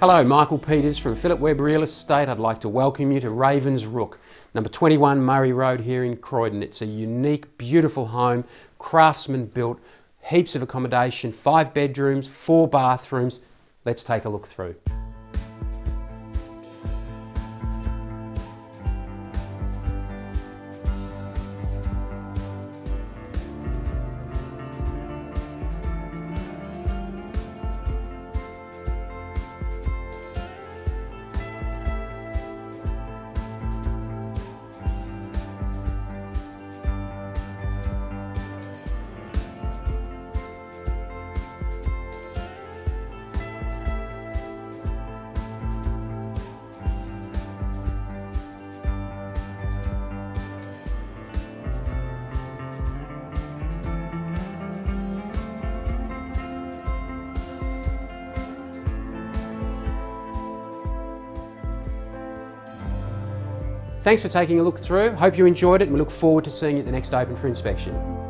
Hello, Michael Peters from Philip Webb Real Estate. I'd like to welcome you to Ravens Rook, number 21 Murray Road here in Croydon. It's a unique, beautiful home, craftsman built, heaps of accommodation, 5 bedrooms, 4 bathrooms. Let's take a look through. Thanks for taking a look through. Hope you enjoyed it and we look forward to seeing you at the next open for inspection.